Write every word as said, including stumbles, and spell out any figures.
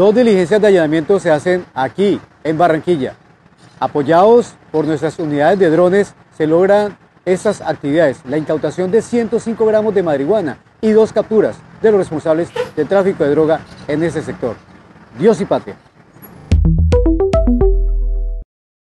Dos diligencias de allanamiento se hacen aquí, en Barranquilla. Apoyados por nuestras unidades de drones, se logran estas actividades, la incautación de ciento cinco gramos de marihuana y dos capturas de los responsables del tráfico de droga en ese sector. Dios y patria.